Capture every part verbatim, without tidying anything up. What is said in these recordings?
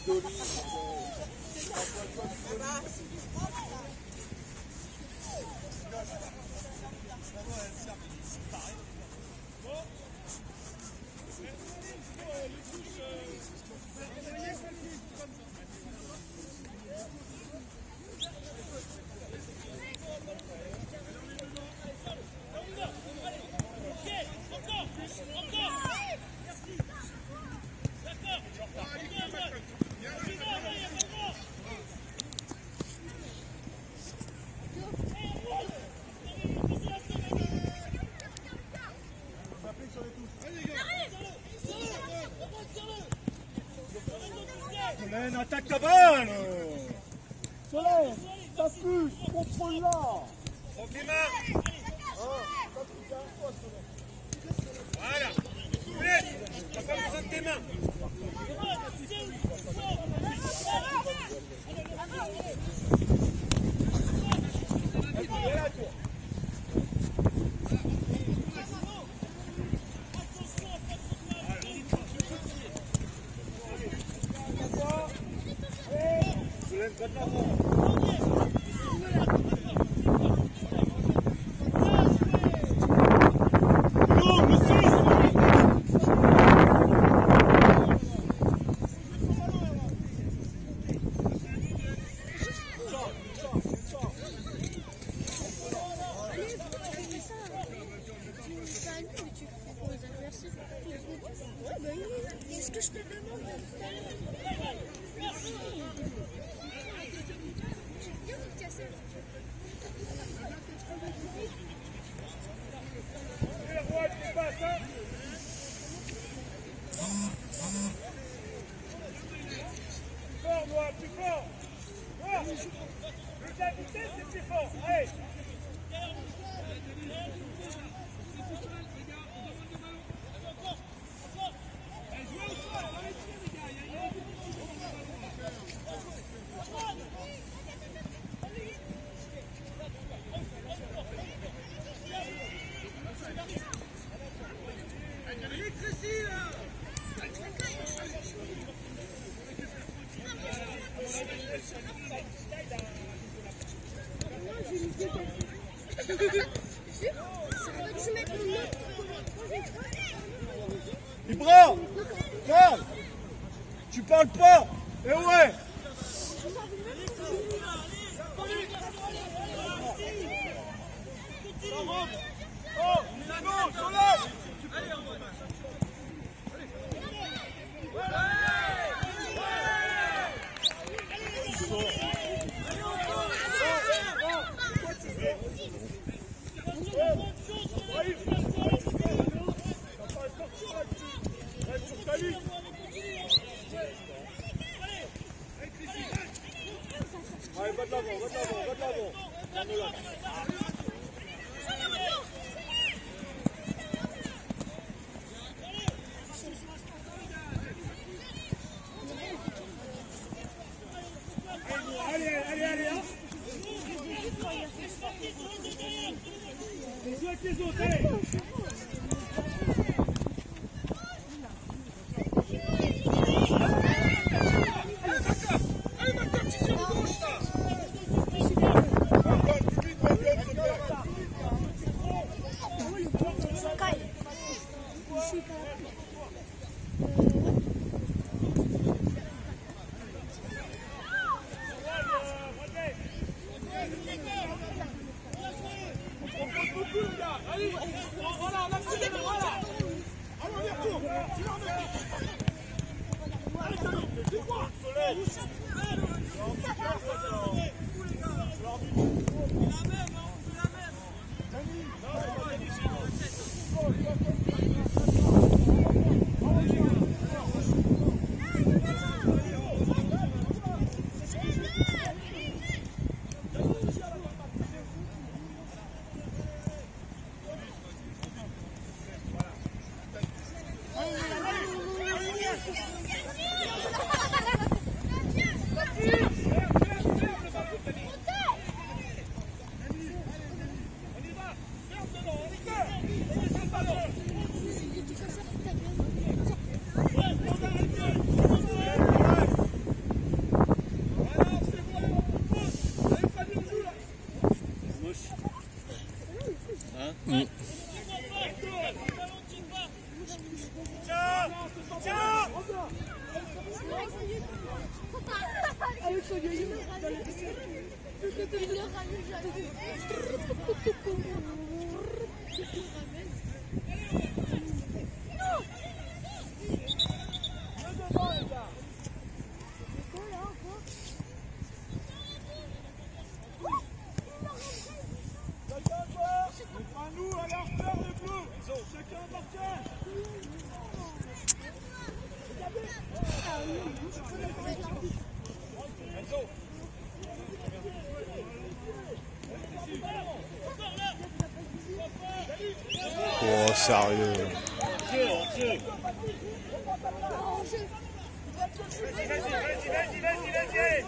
Solène, attaque ta balle. Solène, ça pousse, contrôle-la. Prends tes mains. Voilà. Tu n'as pas besoin de tes mains. C'est ce que je te demande. Fort, moi, plus fort. Moi, plus la vitesse, c'est plus fort. Allez. Ibra, calme. Tu parles pas. Eh ouais. Oh, Milano, Solène. Allez, va de l'avant, va de l'avant, va de l'avant. Allez, allez, allez, hein. Joue avec les autres, allez. Avec son yo-yo dans la piscine. Il le ramène jamais. Non. Nous à la hauteur de bleu. Chacun appartient. Enzo. Oh, sérieux. Vas-y, vas-y, vas-y, vas-y, vas-y.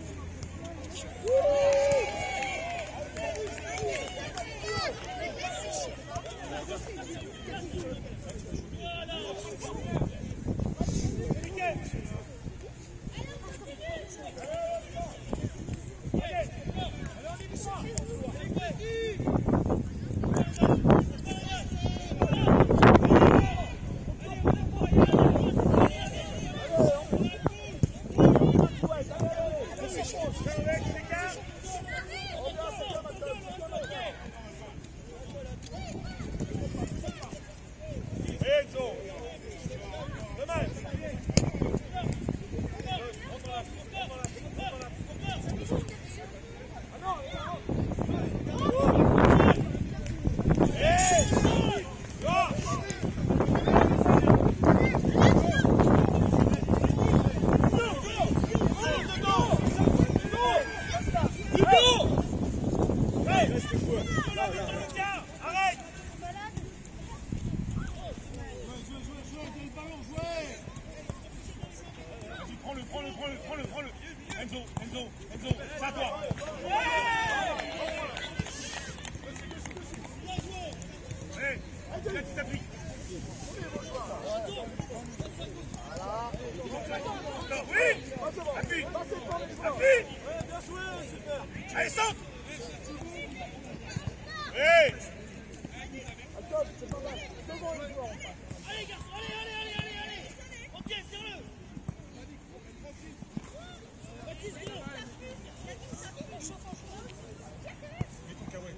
Allez, saute! Hey! Allez, garçon, allez, allez, allez, allez, allez! Ok, tire-le! Baptiste, tire-le! Mets ton kawaii.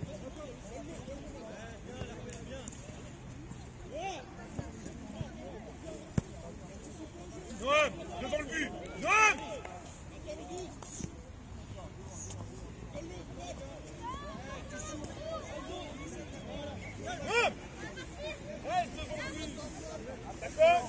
Noam, devant le but! Noam! D'accord?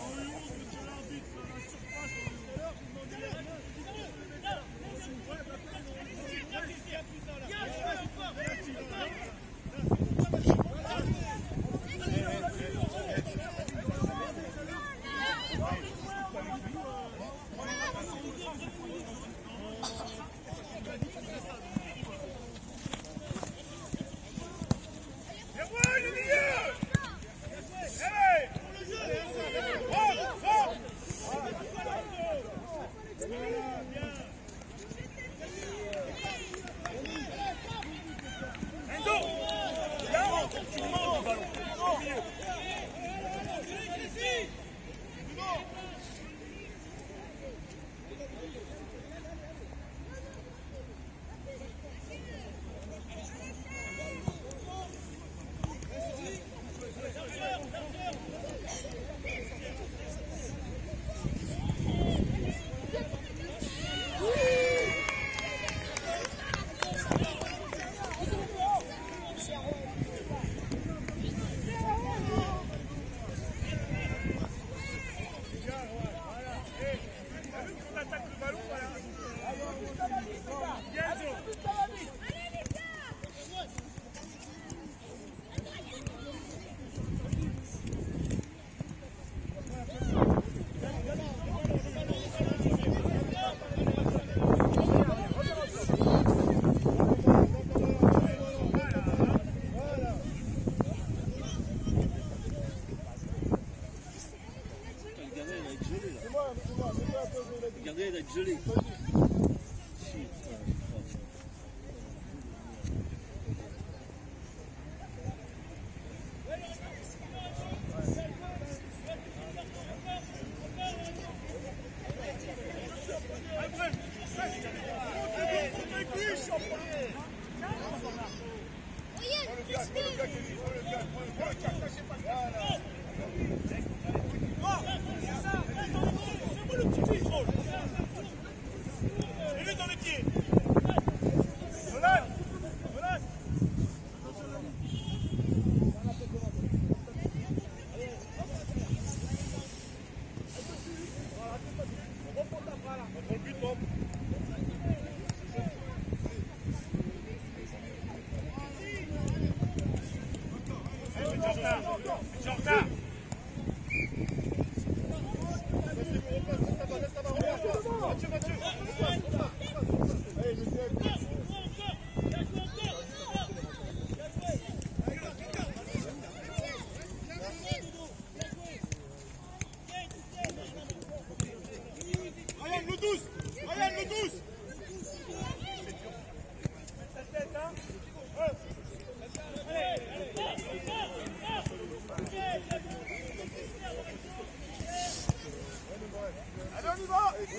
Regardez, elle va être gelée.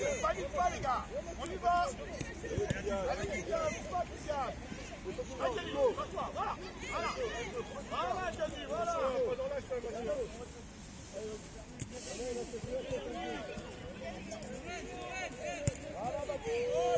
panique pas les gars. On y va. Allez Kylian, pas Kylian. Allez Kelly, passe-toi, voilà. Voilà. Voilà Kelly, voilà. Voilà Baptiste.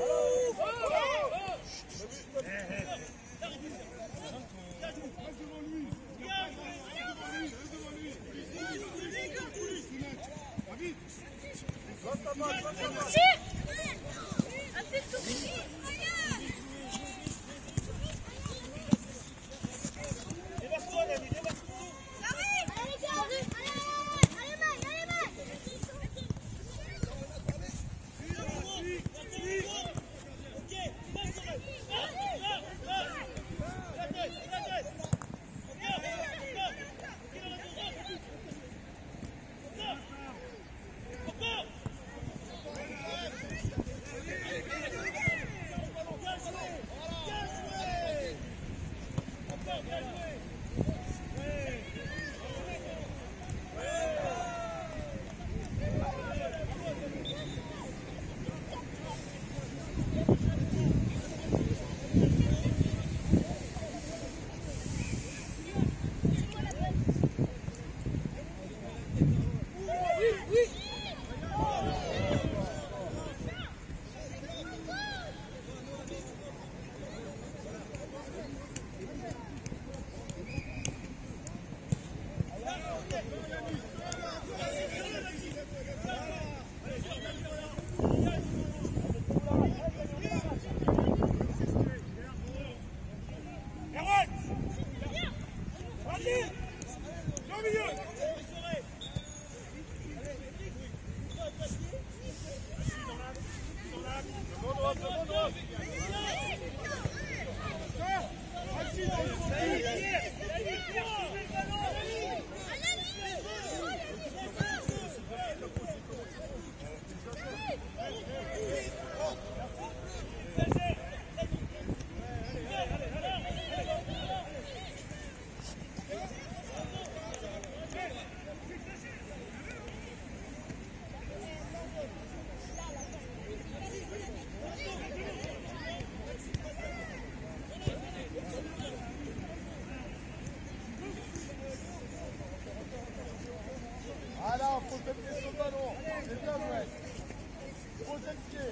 Posez le pied sur le ballon. C'est bien joué. Posez le pied.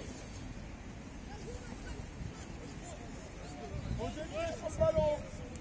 Posez le pied sur le ballon.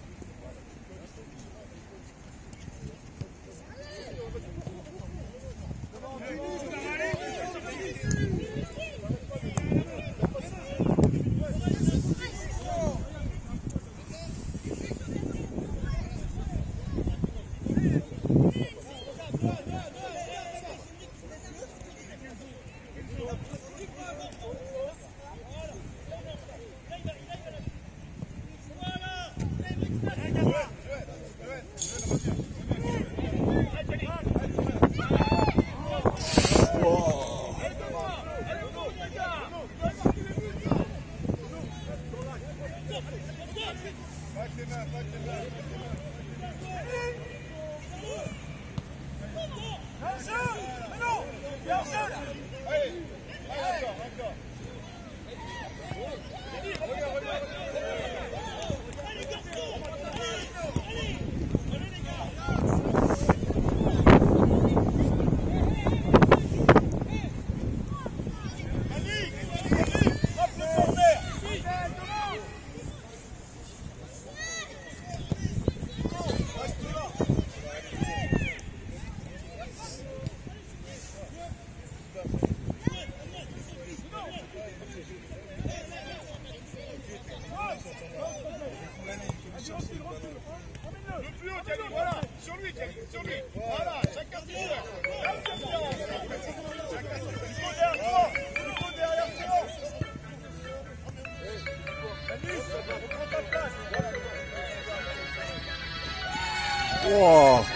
Wow.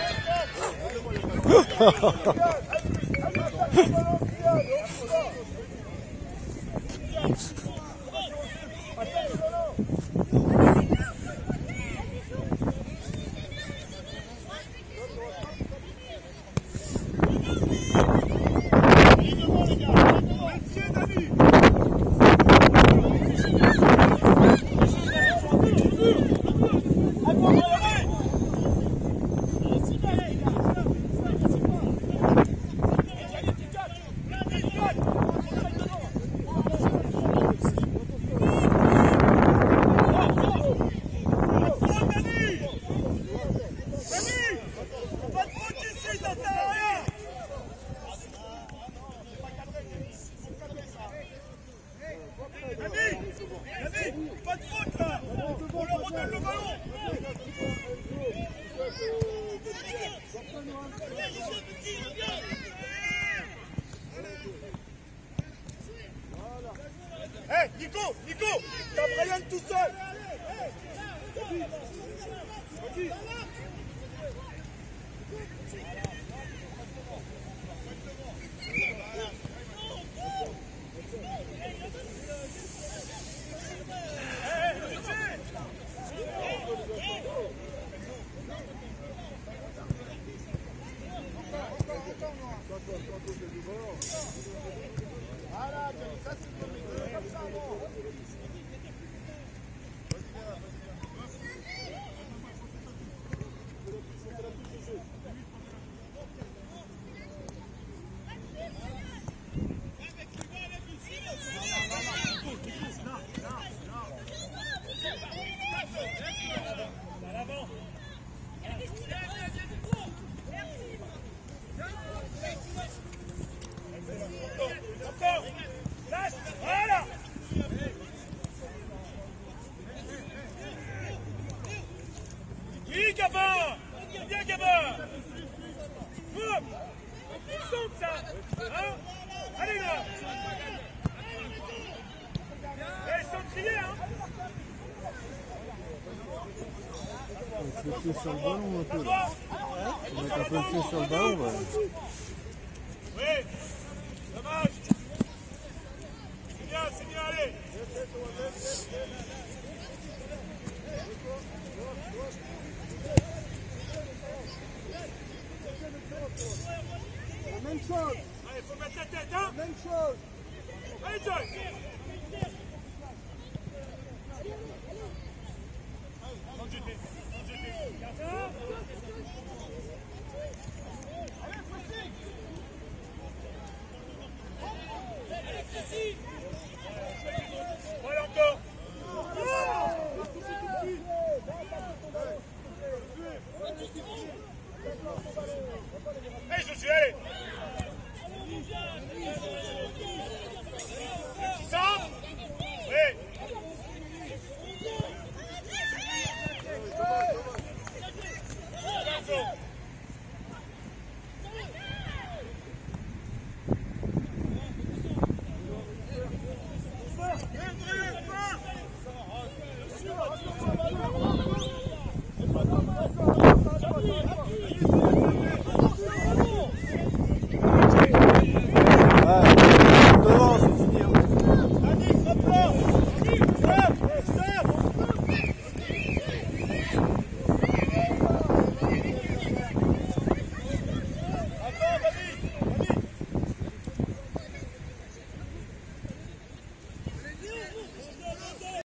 Pied Hey, Nico, Nico, t'as Brian tout seul. Vas-y. Voilà, ça c'est comme les comme ça, bon. Voilà. Oui, Gabin. Viens, Gabin. Hop. Saute ça. Hein? Allez là. Eh, sans crier, hein. On met un peu de pied sur le ballon un peu là. On met un peu de pied sur le ballon. Ouais. Oui. Dommage. C'est bien, c'est bien, allez. La même chose. Allez, faut mettre la tête, hein. La même chose. Allez, John. Sans jeter, sans jeter. Gardien. Allez, pressing. Voilà encore. Allez, Josué, allez.